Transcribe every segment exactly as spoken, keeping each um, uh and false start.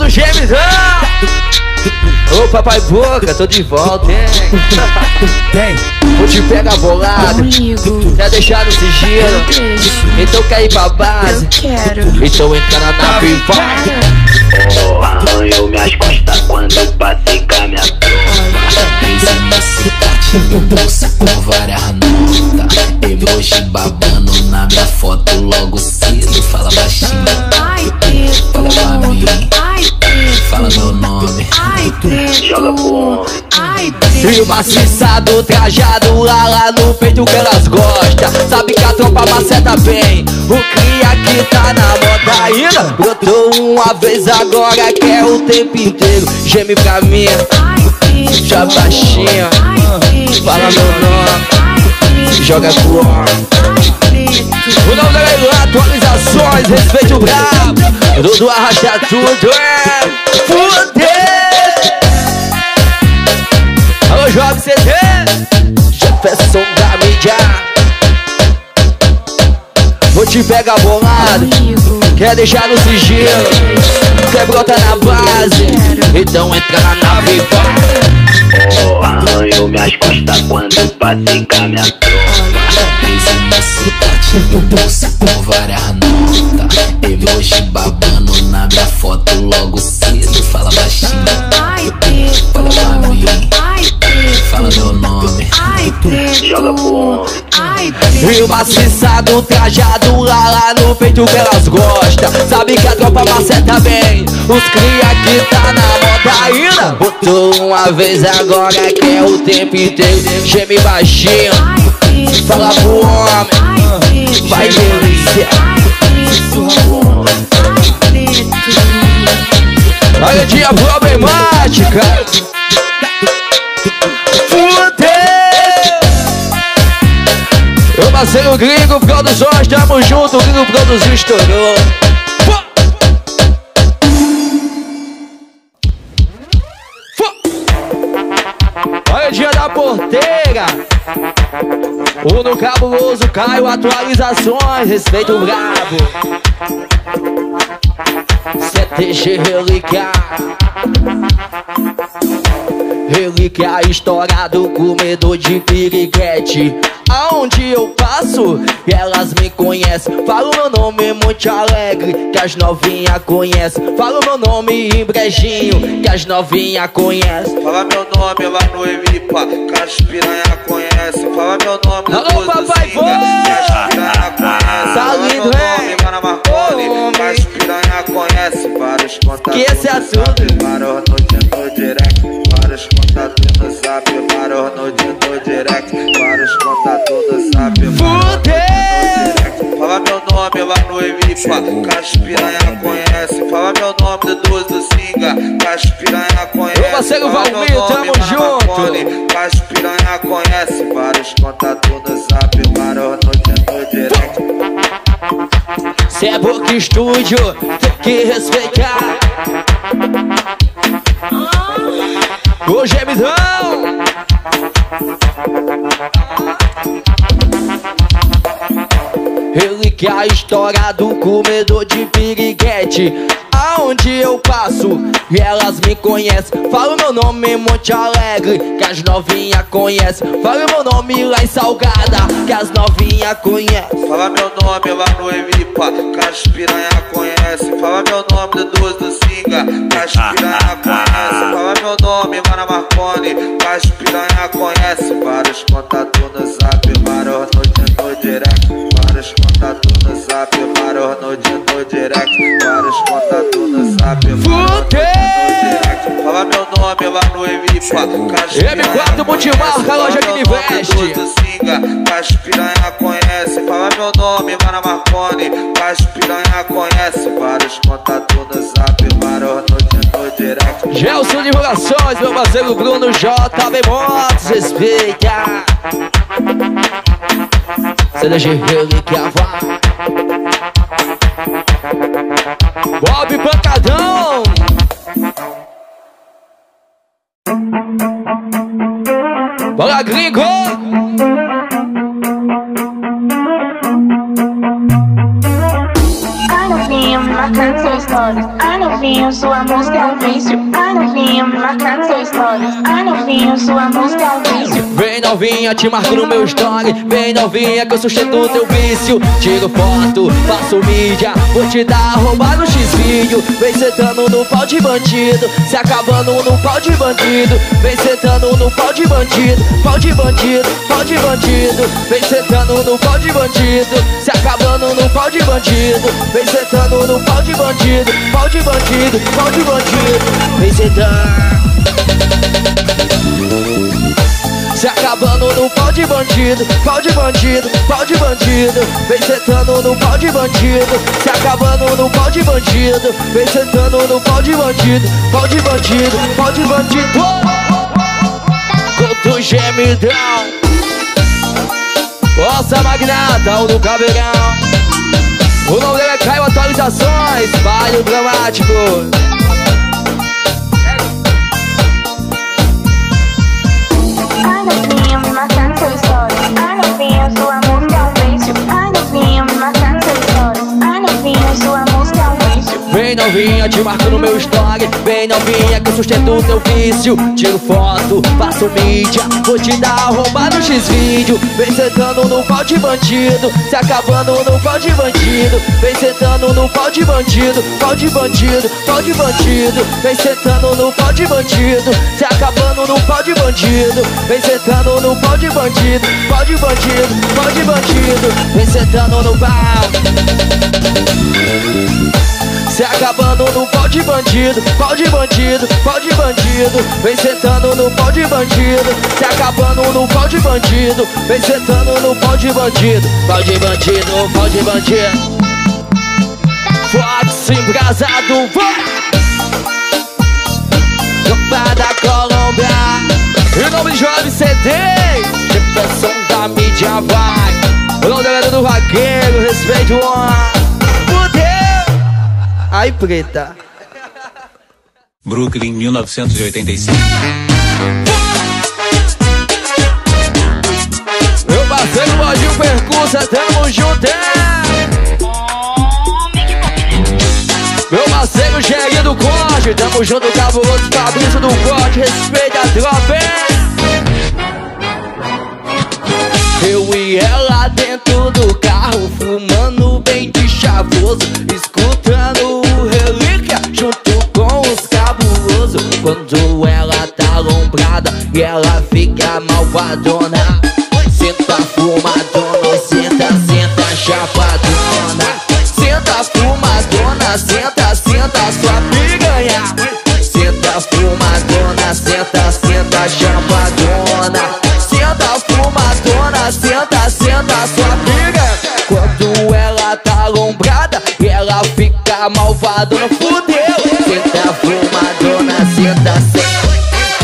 do Gemizão. Ô papai boca, tô de volta, hein? Tem. Vou te pegar bolado, quer deixar no sigilo, então quer ir pra base, então entra na nave. Oh, arranhou minhas costas quando passei com a minha tropa. Crise na cidade, meu bolsa com várias notas. Emoji babando na minha foto logo cedo. Fala baixinho, fala pra mim, fala meu nome, joga pro homem. E o maciçado, trajado lá, lá no peito que elas gostam. Sabe que a tropa maceta bem, o cria que tá na moda ainda. Brotou uma vez agora, quer o tempo inteiro. Geme pra mim, já baixinha, fala meu nome, joga pro homem. O nome da galera, atualizações, respeito brabo. Dudu arrasta tudo, é fudeu. Alô, Job C D, Jefferson da mídia. Vou te pegar bolado, quer deixar no sigilo, quer brotar na base, então entra na nave. Oh, arranhou minhas costas quando passei com a minha tropa. crise na cidade, meu bolsa com várias notas. Emoji babando na minha foto logo cedo. Fala baixinho, fala pra mim, fala meu nome, joga pro homem. E o maciçado, trajado lá, lá no peito que elas gostam. Sabe que a tropa maceta bem, os cria que tá na moda ainda. Botou uma vez agora, quer o tempo inteiro. Geme baixinho, fala pro homem, vai delícia. Olha dia problemática. Fudeu. Eu passei o Gringo Produções, tamo junto, o Gringo Produziu, estourou. Olha o dia da porteira. O no cabuloso Caio, atualizações, respeito brabo. C T G Relíquia, Relíquia estourado, comedor de piriguete. Aonde eu passo, elas me conhecem. Falo meu nome muito alegre, que as novinha conhecem. Falo meu nome em brejinho, que as novinha conhecem. Fala meu nome lá no Emipa, que as piranha conhecem. Fala meu nome no Alô, papai, Zinga, que as piranha conhecem. Tá Fala lindo, meu é? nome lá na Marconi, que as piranha conhecem. Vários contatos Que esse é no tudo. zap, vários no no direct. Vários contatos no zap, vários no no direct. Vários contatos no zap, Fudeu. fala meu nome lá no Emipa, que as piranha conhecem. Fala meu nome do doze do Zinga, que as piranha conhecem. Meu parceiro Valmir, tamo junto. Que as piranha conhecem. Vários contatos no zap, vários no no direct. Cê é boca estúdio, tem que respeitar. O Gemizão. Relíquia estourado, comedor de piriguete. Aonde eu passo, elas me conhecem. Falo meu nome Monte Alegre, que as novinha conhecem. Falo meu nome lá em Salgada, que as novinha conhecem. Fala meu nome lá no Emipa, que as piranha conhecem. Fala meu nome do doze do Zinga, que as piranha conhecem. Fala meu nome lá na Marconi, que as piranha conhecem. Vários contatos no zap, vários no no direct. Vários contatos no zap, vários no no direct. Vários contatos no zap, vários no direct. Fala meu nome lá no Emipa, que as M quatro Multimarca, loja que investe. Que as piranha conhecem. Fala meu nome lá na Marconi, que as piranha conhecem. Vários contatos no zap, vários no no direct. Gelson Divulgações, meu parceiro Bruno J B Motos, respeita. C D G Relíquia, vai. Bob Pancadão. Bora, gringo. I don't see him, not sua história. Ai novinho, sua música é um vício. Ai novinho, me marcando sua história. Ai novinho, sua música é um vício. Vem novinha, te marco no meu story. Vem novinha que eu sustento teu vício. Tiro foto, faço mídia, vou te dar roubar no X-vídeo. Vem sentando no pau de bandido, se acabando no pau de bandido. Vem sentando no pau de bandido, pau de bandido, pau de bandido. Vem sentando no pau de bandido, se acabando no pau de bandido. Vem sentando no pau de bandido, pau de bandido, pau de bandido. Vem sentando, se acabando no pau de bandido, pau de bandido, pau de bandido. Vem sentando no pau de bandido, se acabando no pau de bandido. Vem sentando no pau de bandido, pau de bandido, pau de bandido. Conto gemidão, nossa magnata, o do caveirão. O nome dele é Caio Atualizações, Falho Dramático. Ai novinho, me marcando sua história. Ai novinho, sua música é um vício. Ai novinho, me marcando sua história. Ai novinho, sua música é um vício. Vem novinha, te marco no meu story. Vem novinha que eu sustento teu vício. Tiro foto, faço mídia, vou te dar roubar no X-vídeo. Vem sentando no pau de bandido, se acabando no pau de bandido. Vem sentando no pau de bandido, pau de bandido, pau de bandido. Vem sentando no pau de bandido, se acabando no pau de bandido. Vem sentando no pau de bandido, pau de bandido, pau de bandido. Vem sentando no pau, se acabando no pau de bandido, pau de bandido, pau de bandido. Vem sentando no pau de bandido, se acabando no pau de bandido. Vem sentando no pau de bandido, pau de bandido, pau de bandido. Fox embrasado, vai! Tropa da Colômbia, em nome de Jovem C D, repressão da mídia vai. O nome dela é do vaqueiro, respeito o fudeu. Ai, preta. Brooklyn, mil novecentos e oitenta e cinco. Meu parceiro Bodinho Percursa, tamo junto, é? Meu parceiro Geri do Corte, tamo junto, cabuloso Fabrício do Corte, respeita a tropa, é? Eu e ela dentro do carro, fumando bem de chavoso, escutando o Relíquia junto com os cabulosos. Quando ela tá alombrada e ela fica malvadona, senta fumadona, senta, senta chapadona. Senta fumadona, senta, senta sua piranha. Senta fumadona, senta, senta chapadona. Senta fumadona, senta, senta sua piranha. Quando ela tá alombrada e ela fica malvadona, fudeu. Senta fumadona, senta, senta.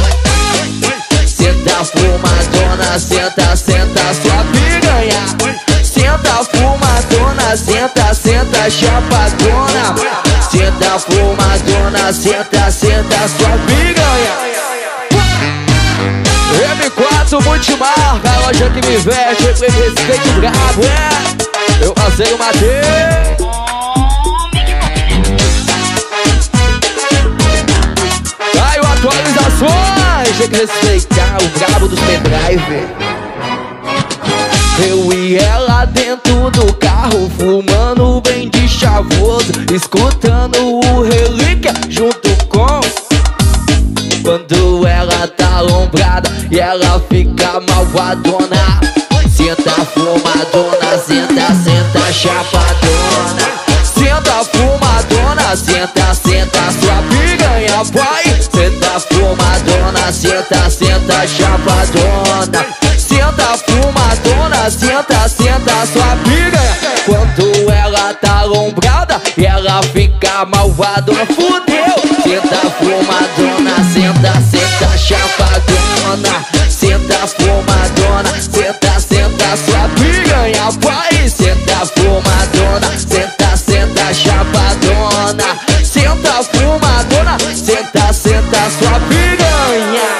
Senta fumadona, senta, senta sua piranha. Senta fumadona, senta, senta chapadona. Senta fumadona, senta, senta sua piranha. M quatro multimarca, a loja que me veste, respeito brabo, é? Eu passei o Mateus. Caio Atualizações, tem que respeitar o brabo dos pendrive. Eu e ela dentro do carro, fumando bem de chavoso, escutando o Relíquia junto com. Quando ela tá alombrada e ela fica malvadona, senta fumadona, senta, senta chapadona. Senta fumadona, senta, senta sua piranha, vai. Senta fumadona, senta, senta chapadona. Senta fumadona, senta, senta sua piranha. Quando ela tá alombrada e ela fica malvadona, fudeu. Senta fumadona, senta, senta chapadona. Senta fumadona, senta, senta sua piranha, vai. Senta fumadona, senta, senta chapadona. Senta fumadona, senta, senta sua piranha.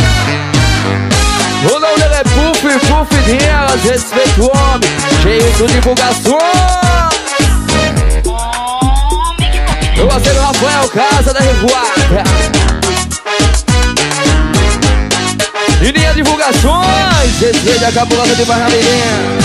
O nome dele é Puff, Puff delas, respeito o homem, cheio de divulgação. Meu parceiro Rafael Casa da Revoada. Lininha Divulgações, respeita a cabulosa de Barramirinha.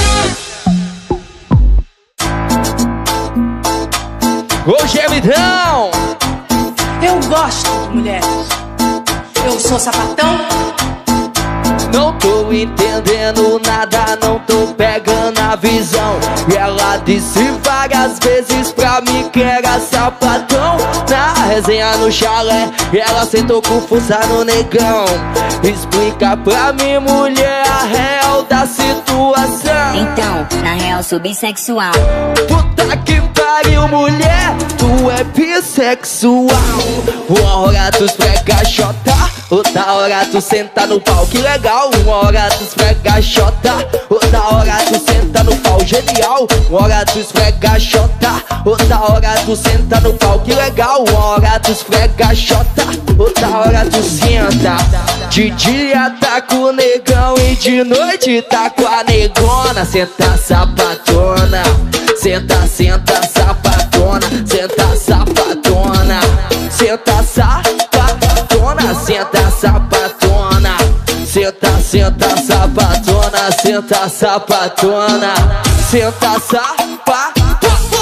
Ô gemidão! Eu gosto de mulheres. Eu sou sapatão. Não tô entendendo nada, não tô pegando a visão. E ela disse várias vezes pra mim que era sapatão. Na resenha no chalé, e ela sentou com força no negão. Explica pra mim, mulher, a real da situação. Então, na real sou bissexual. Puta que pariu, mulher, tu é bissexual. Uma hora tu esfrega a xota, outra hora tu senta no pau, que legal. Uma hora tu esfrega a xota, outra hora tu senta no pau, genial. Uma hora tu esfrega a xota, outra hora tu senta no pau, que legal. Uma hora tu esfrega a xota, outra hora tu senta. De dia tá com o negão e de noite tá com a negona. Senta sapatona, senta, senta sapatona, senta sapatona, senta sapatona, senta sapatona, senta, senta sapatona, senta sapatona, senta sapatona.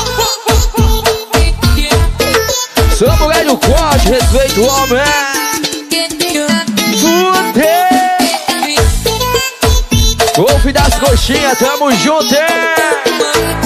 Sou mulher do corte, respeito o homem. Fudeu! Golfe das coxinhas, tamo junto, hein?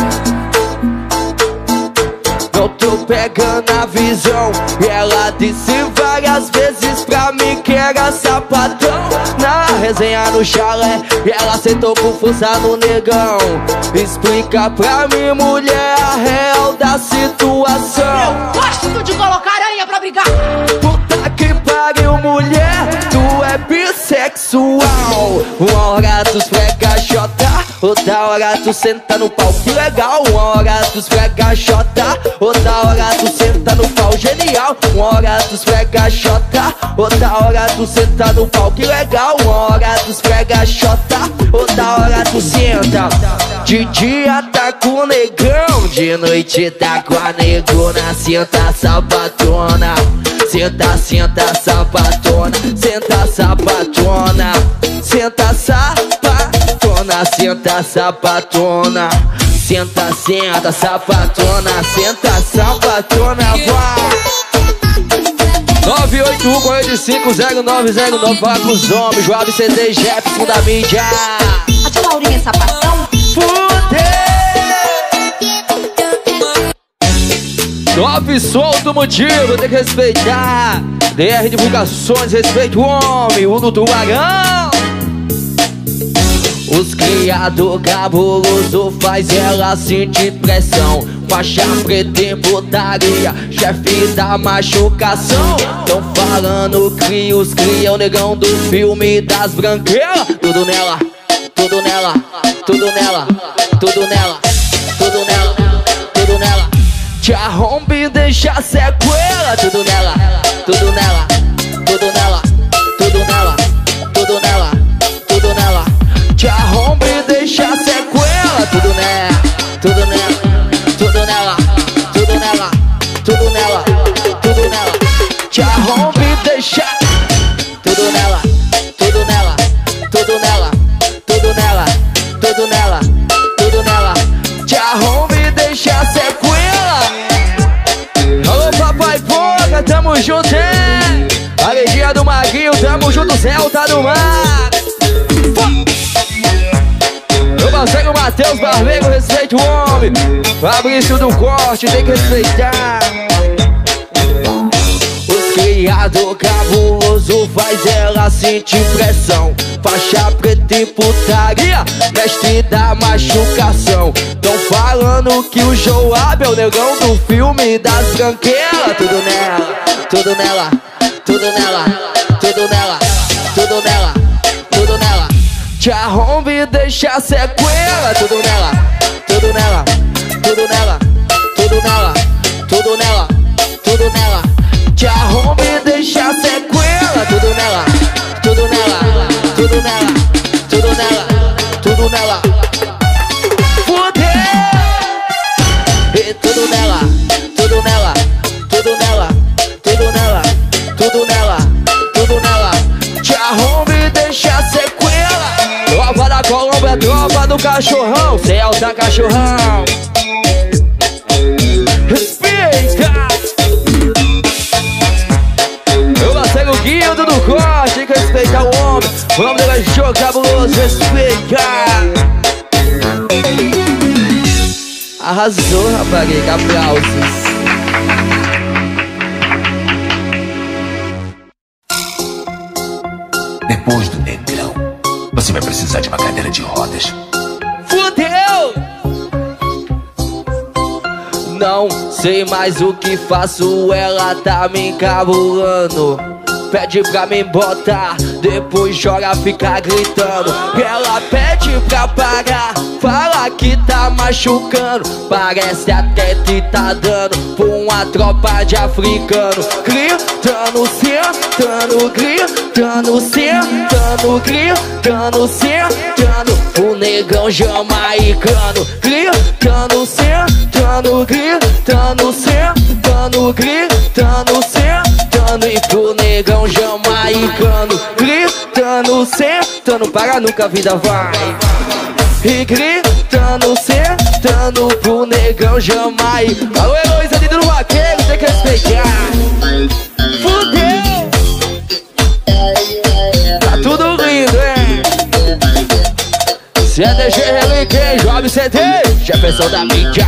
Não tô pegando a visão. E ela disse várias vezes pra mim que era sapatão. Na resenha no chalé, e ela sentou com força no negão. Explica pra mim, mulher, a real da situação. Eu gosto de colocar aranha pra brigar. Puta que pariu, mulher, tu é bissexual. Uma hora tu esfrega a xota, outra hora tu senta no pau, que legal. Uma hora tu esfrega a xota, outra hora tu senta no pau, genial. Uma hora tu esfrega a xota, outra hora tu senta no pau, que legal. Uma hora tu esfrega a xota, outra hora tu senta. De dia tá com o negão, de noite tá com a negona. Senta sapatona, senta, senta sapatona, senta sapatona, senta sapatona, senta sapatona, senta, senta sapatona, senta sapatona, vai. nove oito um, quarenta e cinco, zero nove zero nove, fala com os homens, Joab C D, Jefferson da mídia. A tia Laurinha é sapatão? Fudeu! Nove solto motivo, tem que respeitar. D R Divulgações, respeito o homem, o do Tubarão. Os criados cabuloso faz ela sentir pressão. Faixa preta em putaria, chefe da machucação. Tão falando que os cria o negão do filme das branquelas. Tudo nela, tudo nela, tudo nela, tudo nela, tudo nela, tudo nela. Te arrombe e deixa sequela. Tudo nela, tudo nela, tudo nela, tudo nela, tudo nela, tudo nela. Te arrombe e deixa sequela. Tudo nela, tudo nela, tudo nela, tudo nela, tudo nela, tudo nela. Te arrombe e deixa. Tudo nela, tudo nela, tudo nela, tudo nela, tudo nela, tudo nela. Te arrombe e deixa sequela. Alô papai Poca, tamo junto, hein? Alegria do Maguinho, tamo junto, Celta do Mar. Meu parceiro Matheus Barbeiro, respeita o homem. Fabrício do Corte, tem que respeitar. Os criados cabuloso faz ela sentir pressão. Faixa preta e putaria, mestre da machucação. Tão falando que o Joab é o negão do filme das branquelas. Tudo nela, tudo nela, tudo nela, tudo nela, tudo nela, tudo nela. Te arrombe e deixa sequela. Tudo nela, tudo nela, tudo nela, tudo nela, tudo nela, tudo nela. Te arrombe e deixa sequela. Tudo nela, tudo nela, tudo nela, tudo nela, tudo nela. Fudeu! E tudo nela, tudo nela, tudo cachorrão, Celta cachorrão. Respeita. Meu parceiro Guildo do corte, tem que respeitar o homem. O nome dele é Jogo Cabuloso, respeita. Arrasou, rapariga, aplausos. Depois do Negrão, você vai precisar de uma cadeira de rodas. Fudeu! Não sei mais o que faço, ela tá me encabulando. Pede pra me botar, depois joga, fica gritando. Ela pede pra parar, fala que tá machucando. Parece até que tá dando por uma tropa de africano. Gritando, sentando, gritando, sentando, gritando, sentando. O negão jamaicano. Gritando, sentando, gritando, sentando, gritando, sentando. E pro negão jamaicano, gritando, sentando, para nunca a vida vai. E gritando, sentando pro negão jamaicano. Alô, Heloísa, dentro do vaqueiro, tem que respeitar. Fudeu! Tá tudo lindo, hein? C D G Reliquem, Job C D, Jefferson da mídia.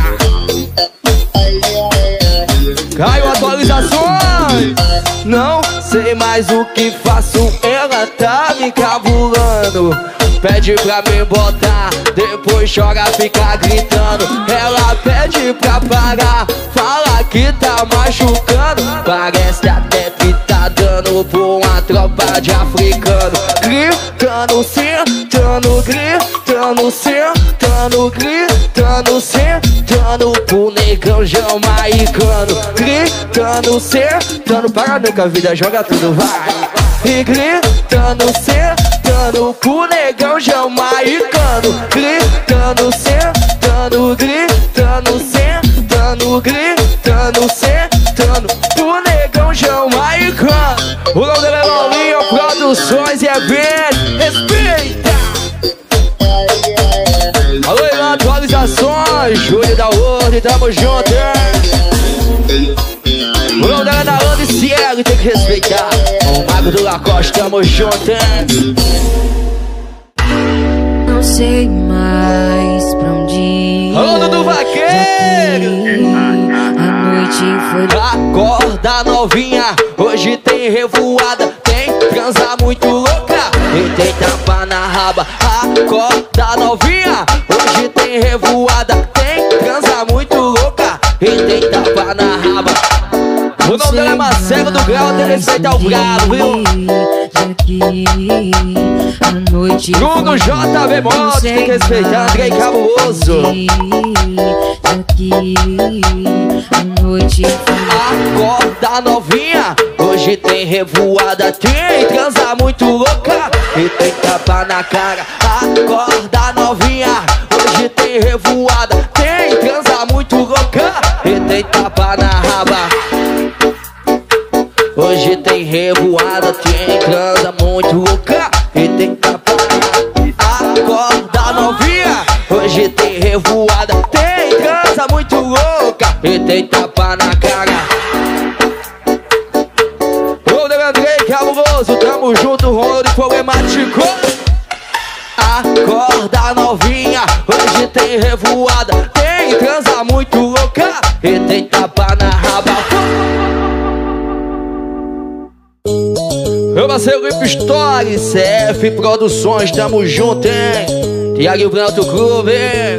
Caiu atualizações. Não sei mais o que faço, ela tá me encabulando. Pede pra me botar, depois chora, fica gritando. Ela pede pra parar, fala que tá machucando. Parece até que tá dando por uma tropa de africano. Gritando, sentando, gritando, sentando, gritando, sentando pro negão jamaicano. Gritando, sentando, para nunca a vida joga tudo, vai. E gritando, sentando pro negão jamaicano. Gritando, sentando, gritando, sentando, gritando, sentando pro negão jamaicano. O nome dele é Lolinho Produções e Eventos, respeita. Alô, Ilan, atualizações, Júlio da Ordem, tamo junto, hein? O nome dela é da Onda e Cielo, tem que respeitar. O Mago do Lacoste, tamo junto, hein? Não sei mais pra onde ir. Alô, do Vaqueiro! A noite foi... Acorda novinha, hoje tem revoada. Tem transa muito louca e tem tapa na raba. Acorda novinha, hoje tem revoada. Tem transa muito louca e tem tapa na raba. O nome dela é Marcelo do Grau, tem que respeitar o bravo, viu? Bruno J V Motos, tem que respeitar Andrei Cabuloso. Acorda novinha, hoje tem revoada. Tem transa muito louca e tem tapa na cara. Acorda novinha, hoje tem revoada. Tem transa muito louca e tem tapa na raba. Hoje tem revoada, tem transa muito louca e tem tapa. Acorda novinha, hoje tem revoada, tem transa muito louca e tem tapa na cara. Ô, Dele Andrei Cabuloso, tamo junto, rolo problemático. Acorda novinha, hoje tem revoada, tem transa muito louca e tem tapa na raba. Meu parceiro Lip Story, C F Produções, tamo junto, hein? Tiago Branco Clube, hein?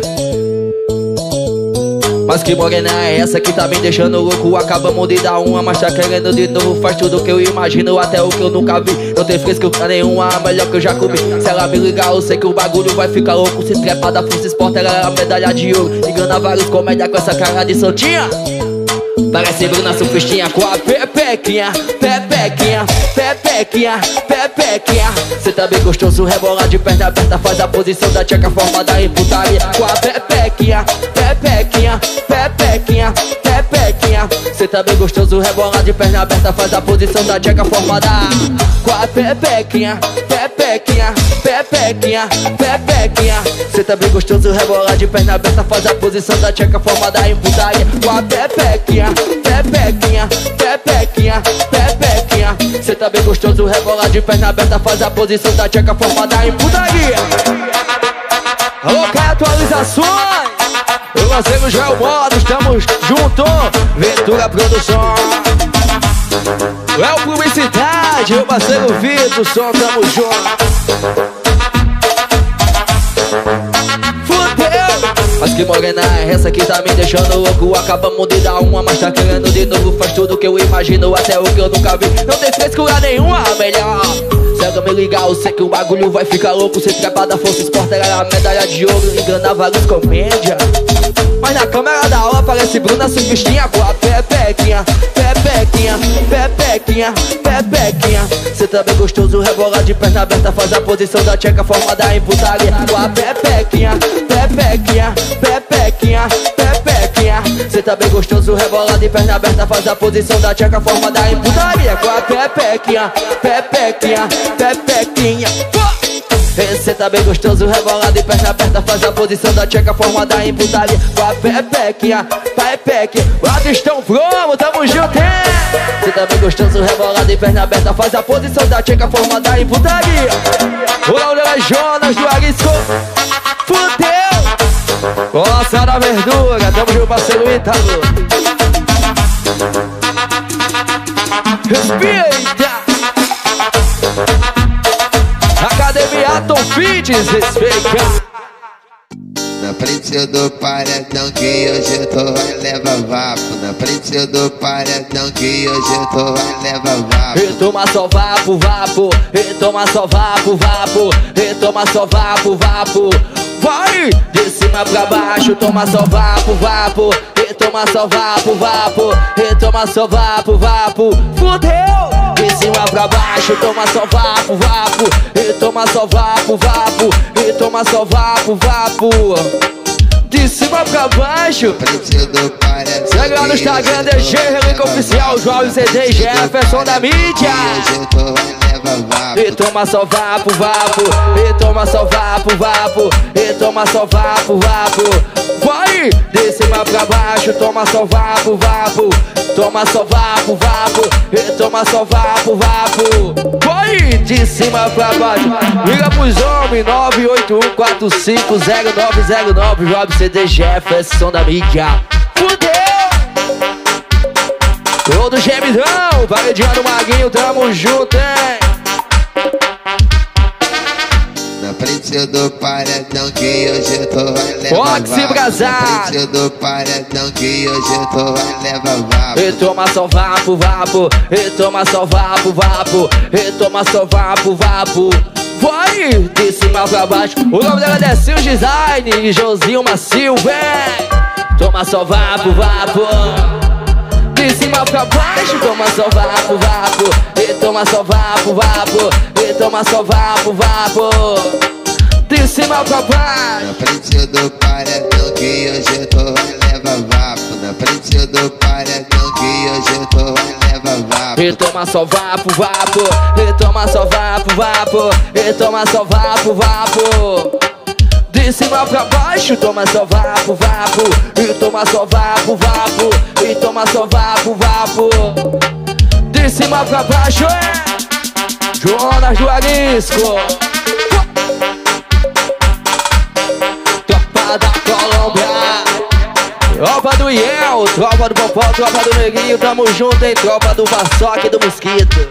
Mas que morena é essa que tá me deixando louco? Acabamos de dar uma, mas tá querendo de novo. Faz tudo que eu imagino, até o que eu nunca vi. Não tem frescura nenhuma, a melhor que eu já comi. Se ela me ligar, eu sei que o bagulho vai ficar louco. Se trepa da Força Esporte, ela é a medalha de ouro. Engana vários comédia com essa cara de santinha. Parece Bruna Surfistinha com a pepequinha, pepequinha, pepequinha, pepequinha. Cê tá bem gostoso, rebola de perna aberta. Faz a posição da tcheca formada em putaria. Com a pepequinha, pepequinha, pepequinha, pepequinha. Cê tá bem gostoso, rebola de perna aberta. Faz a posição da tcheca formada. Com a pepequinha, pepequinha. pepequinha, pepequinha, pepequinha. Cê tá bem gostoso, rebola de perna aberta, faz a posição da tcheca formada em putaria. Com a pepequinha, pepequinha, pepequinha, pepequinha. Cê tá bem gostoso, rebola de perna aberta, faz a posição da tcheca formada em putaria. Alô, quer atualizações? Eu lancei no Gel Modo, estamos juntos. Ventura Produção, Léo Publicidade, o parceiro Vitor, som, tamo junto. Mas que morena é essa que tá me deixando louco? Acabamos de dar uma, mas tá querendo de novo. Faz tudo que eu imagino, até o que eu nunca vi. Não tem frescura nenhuma, melhor cega me ligar, eu sei que o bagulho vai ficar louco. Se trepa da Força Esporte, era a medalha de ouro. Enganava luz comédia, mas na câmera da hora parece Bruna Surfistinha. Com a pepequinha, pepequinha, pepequinha, pepequinha. Cê tá bem gostoso, rebola de perna aberta, faz a posição da tcheca formada em putaria. Com a pepequinha, pepequinha, pepequinha, pepequinha. Cê tá bem gostoso, rebola de perna aberta, faz a posição da tcheca formada em putaria. Com a pepequinha, pepequinha, pepequinha. Cê tá bem gostoso, rebola de perna aberta, faz a posição da tcheca formada em putaria. Com a pepequinha, pepequinha. Lá estão promo, tamo junto, hein? Cê tá bem gostoso, rebola de perna aberta, faz a posição da tcheca formada em putaria. O Laurel Jonas do Arisco, fudeu! Nossa, da verdura, tamo junto, parceiro Ítalo. Respeita! Academia Tom Fitness, respeita! Na frente do paredão que hoje eu tô vai levar vapo. Na frente do paredão que hoje eu tô vai levar vapo. E toma só vapo, vapo. E toma só vapo, vapo. E toma só vapo, vapo. Vai! De cima pra baixo, toma só vapo, vapo. E toma só vapo, vapo. E toma só vapo, vapo. Fudeu! De cima pra baixo, toma só vapo, vapo. E toma só vapo, vapo. E toma só vapo, vapo. De cima pra baixo. Segue lá no Instagram, D J Relink Oficial, João C D, Jefferson da mídia. E toma só vapo, vapo. E toma só vapo, vapo. E toma só vapo, vapo. Vai! De cima pra baixo, toma só vapo, vapo. Toma só vapo, vapo. E toma só vapo, vapo. Vai! De cima pra baixo. Liga pros homens, nove oito um quatro cinco zero nove zero nove. Job C D, Jefferson da mídia. Fudeu! Todo gemidão, parediano Maguinho, tamo junto, hein? Na frente do paredão que hoje eu tô vai levar vapo. Na frente do paredão que hoje eu tô vai levar vapo. E toma só vapo, vapo. E toma só vapo, vapo. E toma só vapo, vapo. Vai! De cima pra baixo. O nome dela é Sil Design e Josinho Macio, vem! Toma só vapo, vapo. De cima pra baixo, toma só vapo, vapo. E toma só vapo, vapo. E toma só vapo, vapo. De cima pra baixo. Na frente do paredão que hoje eu tô vai levar vapo. Na frente do paredão que hoje eu tô vai levar vapo. E toma só vapo, vapo. E toma só vapo, vapo. E toma só vapo, vapo. De cima pra baixo, toma só vapo, vapo. E toma só vapo, vapo. E toma só vapo, vapo. De cima pra baixo, é Jonas do Arisco. Tropa da Colômbia, tropa do Iel, tropa do Popó, tropa do Neguinho. Tamo junto, hein, tropa do Vassoque e do Mosquito.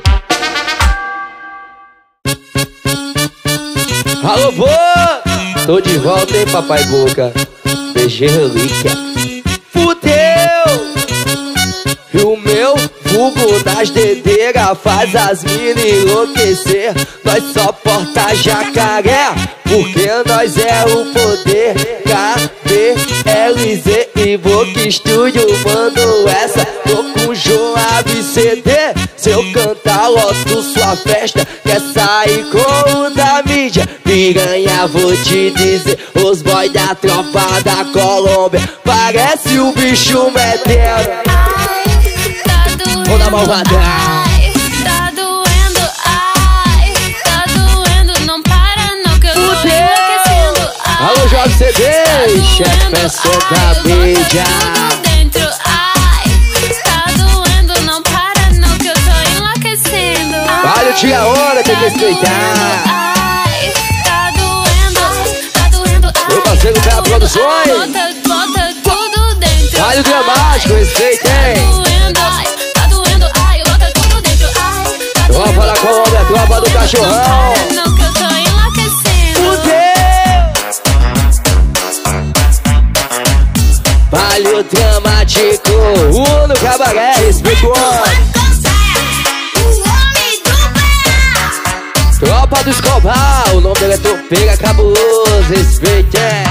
Alô, vô! Tô de volta, hein, papai boca. D J Relíquia. Fudeu! E o meu vulgo das dedeiras faz as mina enlouquecer. Nós só porta jacaré, porque nós é o poder. K B L Z e Boca Estúdio mando essa. Tô com Joab C D. Se eu cantar, loto sua festa. Quer sair com o da mídia? Piranha, vou te dizer. Os boys da tropa da Colômbia parece o bicho metendo. Vou dar malvada. Ai, tá doendo, ai, tá doendo, não Tropa do C D, chefe P C da mídia. Olha o dia, a hora, tem que respeitar. Ai, tá doendo, tá doendo. Meu parceiro da Produções. Bota, bota tudo dentro. Olha o dramático, respeita, hein? Tá doendo, tá doendo. Ai, bota tudo dentro. Ai, tá doendo. Tropa da Colômbia, tropa do cachorrão. Não, que eu tô enlouquecendo. O quê? Baile dramático, Uno Cabaré, respeita o homem. Tropa do Escobar, o nome dele é Tropeira Cabuloso, respeite, é.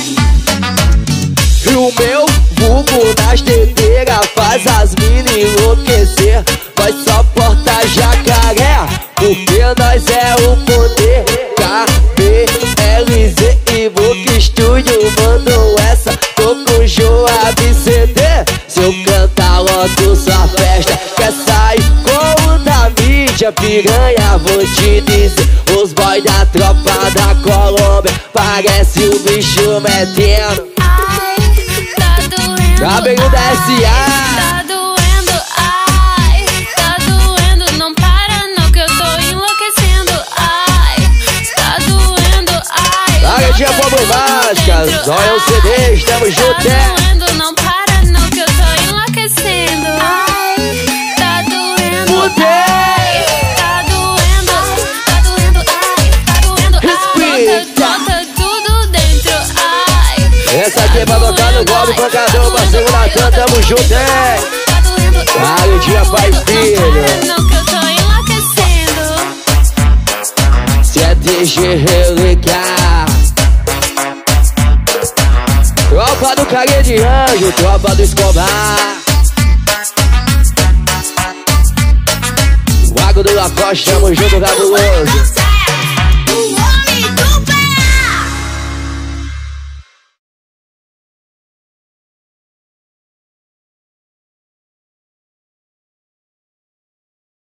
E o meu vulgo nas teteiras faz as mina enlouquecer. Nós só porta jacaré, porque nós é o poder. K B L Z e Book Studio mandou essa, tô com Joab C D. Se eu cantar logo sua festa, quer sair com o da mídia piranha, vou te dizer. Os boys da tropa da Colômbia parece o bicho metendo. Ai, tá doendo. Cabelo da S A. Tá doendo, ai, tá doendo. Não para não que eu tô enlouquecendo. Ai, tá doendo, ai. Lagadinha problemática, Zóia o C D, estamos juntos, é. Tá doendo, não para não que eu tô enlouquecendo. Ai, tá doendo, ai, tá doendo, tá doendo, ai, tá doendo, ai. Bota, bota tudo dentro, ai. Essa aqui é pra tocar no golpe, pancadão, parceiro Natan, tamo junto, é. Tá doendo, ai. Lagadinha pai e filho. Não que eu tô enlouquecendo. Se é D G relicar. Tropa do Carinha de Anjo, tropa do Escobar. O Água do Lacoste, tamo junto, cabuloso.